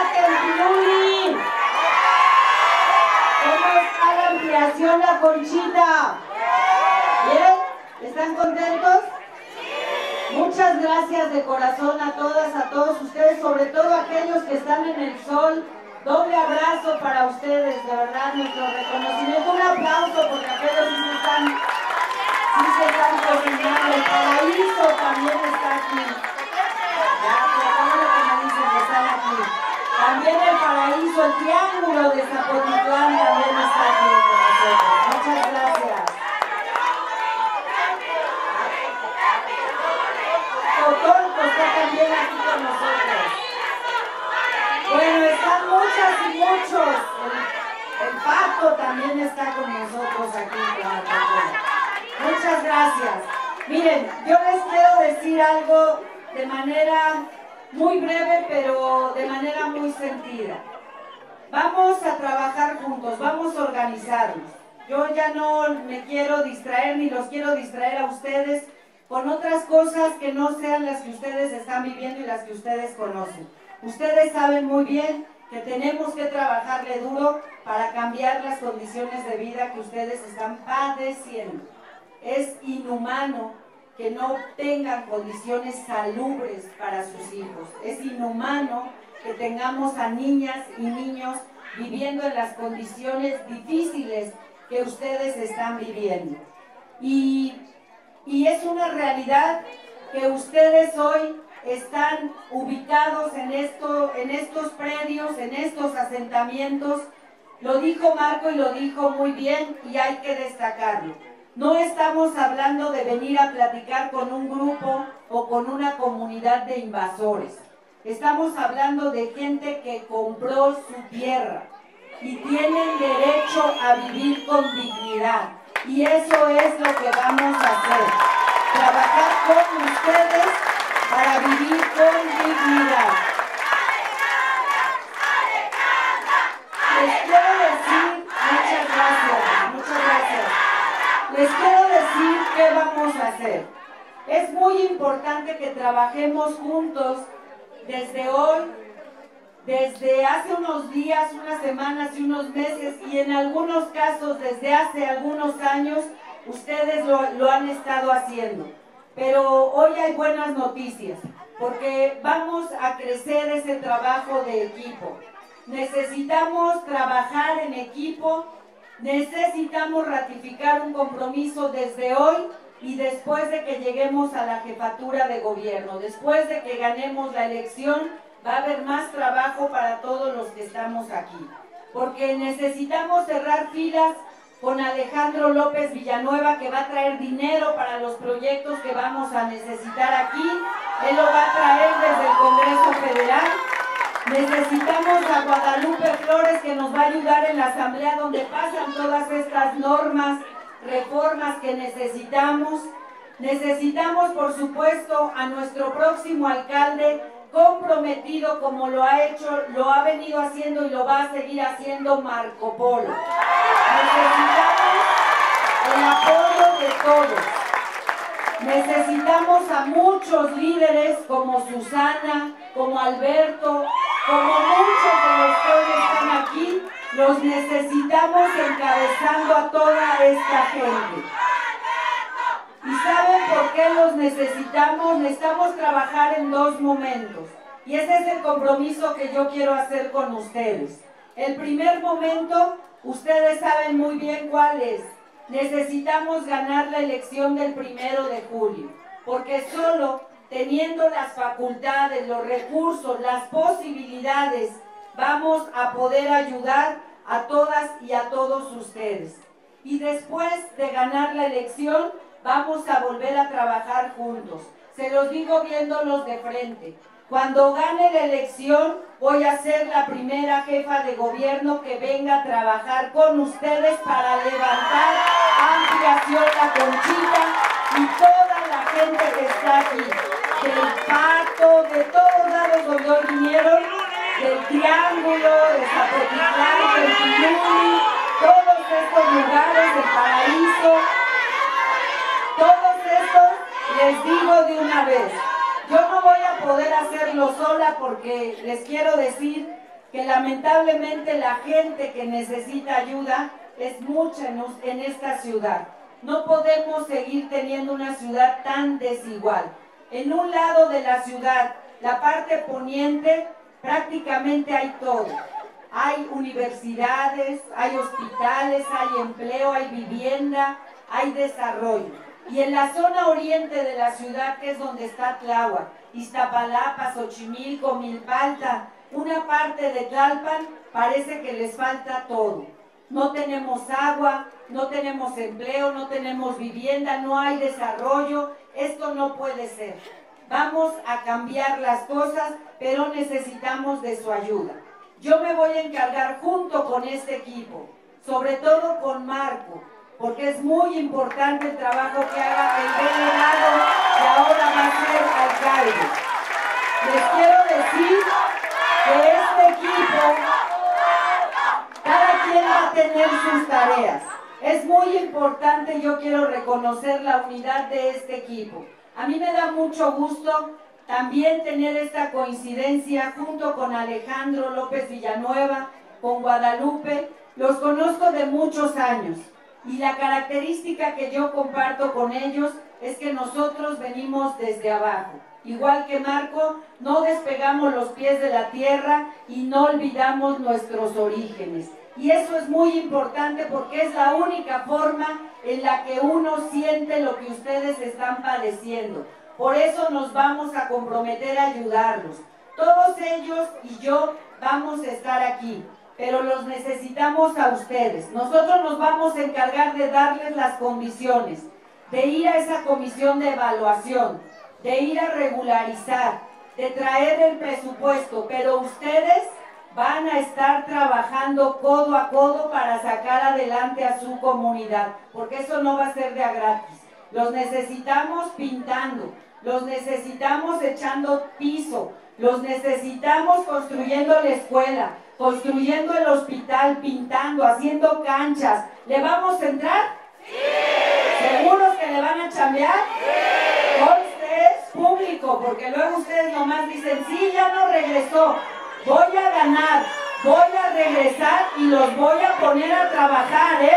Tempiruli? ¿Cómo está la ampliación La Conchita? ¿Bien? ¿Están contentos? Muchas gracias de corazón a todas, a todos ustedes, sobre todo aquellos que están en el sol. Doble abrazo para ustedes, de verdad, nuestro reconocimiento. Un aplauso porque aquellos sí se están cocinando. El paraíso también está aquí. Ya, todo lo que me dicen que están aquí. También el paraíso, el triángulo de Zapotitlán también está aquí con nosotros. Muchas gracias. Cotorco está también aquí con nosotros. Bueno, están muchas y muchos. El Pato también está con nosotros aquí. Muchas gracias. Miren, yo les quiero decir algo de manera muy breve, pero de manera muy sentida. Vamos a trabajar juntos, vamos a organizarnos. Yo ya no me quiero distraer ni los quiero distraer a ustedes con otras cosas que no sean las que ustedes están viviendo y las que ustedes conocen. Ustedes saben muy bien que tenemos que trabajarle duro para cambiar las condiciones de vida que ustedes están padeciendo. Es inhumano que no tengan condiciones salubres para sus hijos. Es inhumano que tengamos a niñas y niños viviendo en las condiciones difíciles que ustedes están viviendo. Y es una realidad que ustedes hoy están ubicados en estos predios, en estos asentamientos. Lo dijo Marco y lo dijo muy bien y hay que destacarlo. No estamos hablando de venir a platicar con un grupo o con una comunidad de invasores. Estamos hablando de gente que compró su tierra y tienen derecho a vivir con dignidad. Y eso es lo que vamos a hacer. Trabajar con ustedes para vivir con dignidad. Les quiero decir, muchas gracias. Les quiero decir qué vamos a hacer. Es muy importante que trabajemos juntos desde hoy, desde hace unos días, unas semanas y unos meses, y en algunos casos desde hace algunos años, ustedes lo han estado haciendo. Pero hoy hay buenas noticias, porque vamos a crecer ese trabajo de equipo. Necesitamos trabajar en equipo, necesitamos ratificar un compromiso desde hoy y después de que lleguemos a la jefatura de gobierno, después de que ganemos la elección, va a haber más trabajo para todos los que estamos aquí. Porque necesitamos cerrar filas con Alejandro López Villanueva, que va a traer dinero para los proyectos que vamos a necesitar aquí. Él lo va a traer desde el Congreso Federal. Necesitamos a Guadalupe Flores, que nos va a ayudar en la asamblea donde pasan todas estas normas, reformas que necesitamos. Necesitamos, por supuesto, a nuestro próximo alcalde comprometido como lo ha hecho, lo ha venido haciendo y lo va a seguir haciendo, Marco Polo. Necesitamos el apoyo de todos. Necesitamos a muchos líderes como Susana, como Alberto, como muchos de los que hoy están aquí. Los necesitamos encabezando a toda esta gente. ¿Y saben por qué los necesitamos? Necesitamos trabajar en dos momentos. Y ese es el compromiso que yo quiero hacer con ustedes. El primer momento, ustedes saben muy bien cuál es. Necesitamos ganar la elección del 1 de julio. Porque solo teniendo las facultades, los recursos, las posibilidades, vamos a poder ayudar a todas y a todos ustedes. Y después de ganar la elección, vamos a volver a trabajar juntos. Se los digo viéndolos de frente. Cuando gane la elección, voy a ser la primera jefa de gobierno que venga a trabajar con ustedes para levantar Ampliación La Conchita y toda la gente que está aquí. Del Pato, de todos lados donde hoy vinieron, del Triángulo, de Zapotitlán, del Piruli, todos estos lugares, del Paraíso. Todos estos les digo de una vez, yo no voy a poder hacerlo sola porque les quiero decir que lamentablemente la gente que necesita ayuda es mucha en esta ciudad. No podemos seguir teniendo una ciudad tan desigual. En un lado de la ciudad, la parte poniente, prácticamente hay todo. Hay universidades, hay hospitales, hay empleo, hay vivienda, hay desarrollo. Y en la zona oriente de la ciudad, que es donde está Tláhuac, Iztapalapa, Xochimilco, Milpalta, una parte de Tlalpan, parece que les falta todo. No tenemos agua, no tenemos empleo, no tenemos vivienda, no hay desarrollo. Esto no puede ser. Vamos a cambiar las cosas, pero necesitamos de su ayuda. Yo me voy a encargar junto con este equipo, sobre todo con Marco, porque es muy importante el trabajo que haga el delegado que ahora va a ser alcalde. Les quiero decir que este equipo, cada quien va a tener sus tareas. Es muy importante, yo quiero reconocer la unidad de este equipo. A mí me da mucho gusto también tener esta coincidencia junto con Alejandro López Villanueva, con Guadalupe. Los conozco de muchos años y la característica que yo comparto con ellos es que nosotros venimos desde abajo. Igual que Marco, no despegamos los pies de la tierra y no olvidamos nuestros orígenes. Y eso es muy importante porque es la única forma en la que uno siente lo que ustedes están padeciendo. Por eso nos vamos a comprometer a ayudarlos. Todos ellos y yo vamos a estar aquí, pero los necesitamos a ustedes. Nosotros nos vamos a encargar de darles las condiciones, de ir a esa comisión de evaluación, de ir a regularizar, de traer el presupuesto, pero ustedes van a estar trabajando codo a codo para sacar adelante a su comunidad, porque eso no va a ser de a gratis. Los necesitamos pintando, los necesitamos echando piso, los necesitamos construyendo la escuela, construyendo el hospital, pintando, haciendo canchas. ¿Le vamos a entrar? ¡Sí! ¿Seguros que le van a chambear? ¡Sí! Conste, es público, porque luego ustedes nomás dicen, sí, ya no regresó. Voy a ganar, voy a regresar y los voy a poner a trabajar, ¿eh?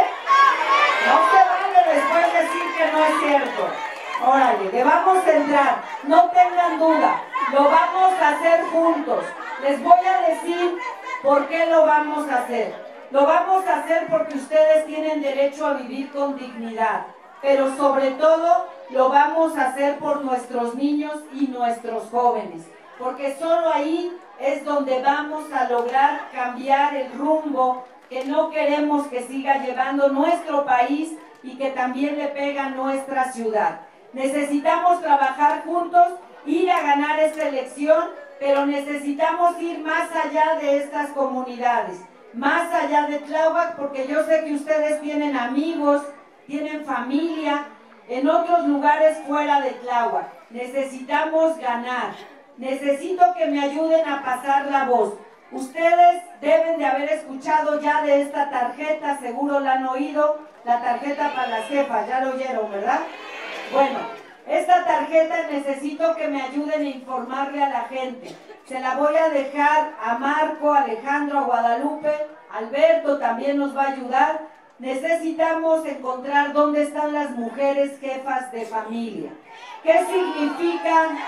No se vale después decir que no es cierto. Órale, le vamos a entrar, no tengan duda, lo vamos a hacer juntos. Les voy a decir por qué lo vamos a hacer. Lo vamos a hacer porque ustedes tienen derecho a vivir con dignidad, pero sobre todo lo vamos a hacer por nuestros niños y nuestros jóvenes, porque solo ahí es donde vamos a lograr cambiar el rumbo que no queremos que siga llevando nuestro país y que también le pega a nuestra ciudad. Necesitamos trabajar juntos, ir a ganar esta elección, pero necesitamos ir más allá de estas comunidades, más allá de Tláhuac, porque yo sé que ustedes tienen amigos, tienen familia en otros lugares fuera de Tláhuac. Necesitamos ganar. Necesito que me ayuden a pasar la voz. Ustedes deben de haber escuchado ya de esta tarjeta, seguro la han oído, la tarjeta para las jefas, ya lo oyeron, ¿verdad? Bueno, esta tarjeta necesito que me ayuden a informarle a la gente. Se la voy a dejar a Marco, a Alejandro, a Guadalupe, Alberto también nos va a ayudar. Necesitamos encontrar dónde están las mujeres jefas de familia. ¿Qué significan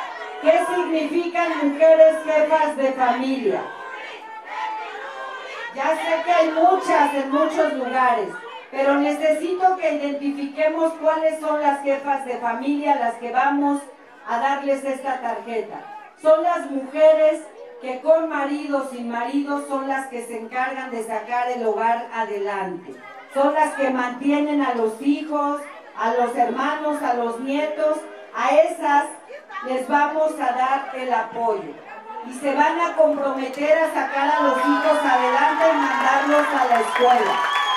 mujeres jefas de familia? Ya sé que hay muchas en muchos lugares, pero necesito que identifiquemos cuáles son las jefas de familia a las que vamos a darles esta tarjeta. Son las mujeres que con marido o sin marido son las que se encargan de sacar el hogar adelante. Son las que mantienen a los hijos, a los hermanos, a los nietos. A esas les vamos a dar el apoyo y se van a comprometer a sacar a los hijos adelante y mandarlos a la escuela.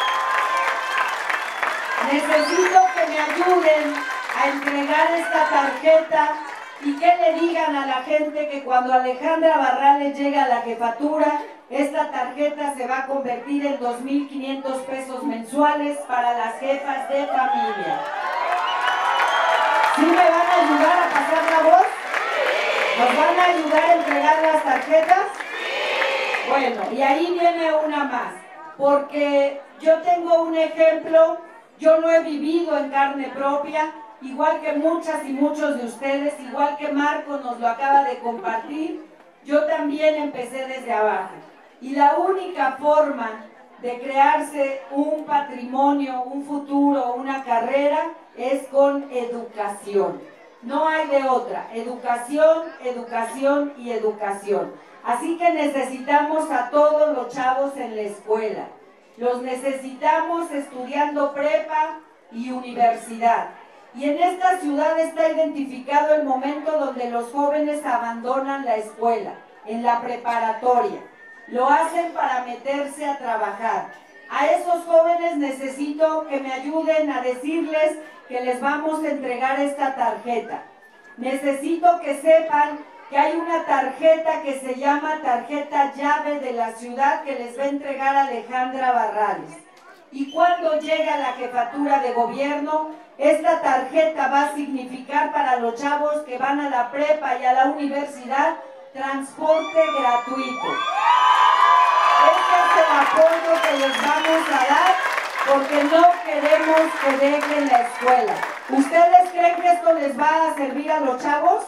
Necesito que me ayuden a entregar esta tarjeta y que le digan a la gente que cuando Alejandra Barrales llegue a la jefatura, esta tarjeta se va a convertir en 2,500 pesos mensuales para las jefas de familia. ¿Sí me van a ayudar a pasar la voz? ¿Nos van a ayudar a entregar las tarjetas? Bueno, y ahí viene una más, porque yo tengo un ejemplo, yo lo he vivido en carne propia, igual que muchas y muchos de ustedes, igual que Marco nos lo acaba de compartir, yo también empecé desde abajo. Y la única forma de crearse un patrimonio, un futuro, una carrera, es con educación. No hay de otra, educación, educación y educación. Así que necesitamos a todos los chavos en la escuela. Los necesitamos estudiando prepa y universidad. Y en esta ciudad está identificado el momento donde los jóvenes abandonan la escuela, en la preparatoria. Lo hacen para meterse a trabajar. A esos jóvenes necesito que me ayuden a decirles que les vamos a entregar esta tarjeta. Necesito que sepan que hay una tarjeta que se llama tarjeta llave de la ciudad que les va a entregar Alejandra Barrales. Y cuando llegue a la jefatura de gobierno, esta tarjeta va a significar para los chavos que van a la prepa y a la universidad transporte gratuito. Este es el apoyo que les vamos a dar porque no queremos que dejen la escuela. ¿Ustedes creen que esto les va a servir a los chavos?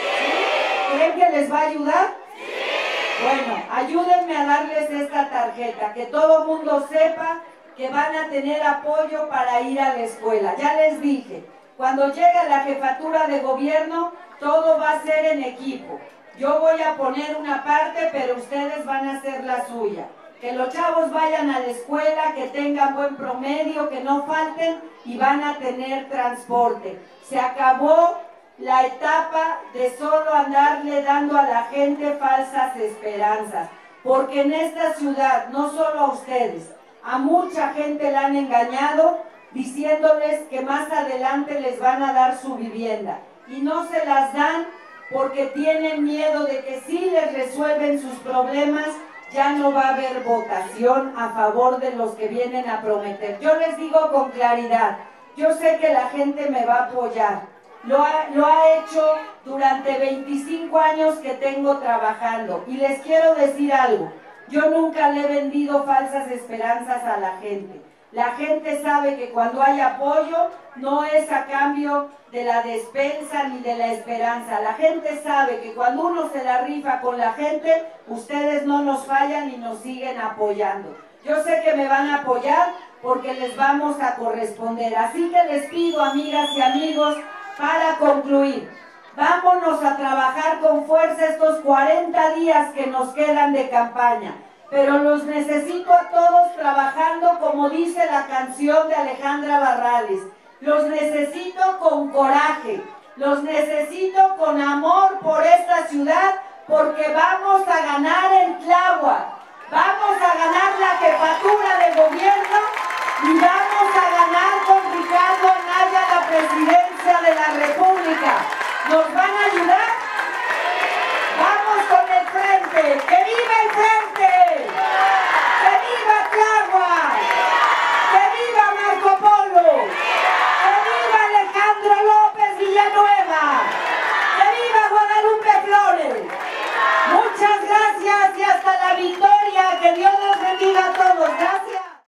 Sí. ¿Creen que les va a ayudar? Sí. Bueno, ayúdenme a darles esta tarjeta, que todo mundo sepa que van a tener apoyo para ir a la escuela. Ya les dije, cuando llegue a la jefatura de gobierno, todo va a ser en equipo. Yo voy a poner una parte, pero ustedes van a hacer la suya. Que los chavos vayan a la escuela, que tengan buen promedio, que no falten y van a tener transporte. Se acabó la etapa de solo andarle dando a la gente falsas esperanzas. Porque en esta ciudad, no solo a ustedes, a mucha gente la han engañado diciéndoles que más adelante les van a dar su vivienda. Y no se las dan porque tienen miedo de que si les resuelven sus problemas, ya no va a haber votación a favor de los que vienen a prometer. Yo les digo con claridad, yo sé que la gente me va a apoyar. Lo ha hecho durante 25 años que tengo trabajando. Y les quiero decir algo, yo nunca le he vendido falsas esperanzas a la gente. La gente sabe que cuando hay apoyo no es a cambio de la despensa ni de la esperanza. La gente sabe que cuando uno se la rifa con la gente, ustedes no nos fallan y nos siguen apoyando. Yo sé que me van a apoyar porque les vamos a corresponder. Así que les pido, amigas y amigos, para concluir, vámonos a trabajar con fuerza estos 40 días que nos quedan de campaña. Pero los necesito a todos trabajando como dice la canción de Alejandra Barrales. Los necesito con coraje, los necesito con amor por esta ciudad, porque vamos a ganar en Tláhuac, vamos a ganar la jefatura de gobierno y vamos a ganar con Ricardo Anaya la presidencia.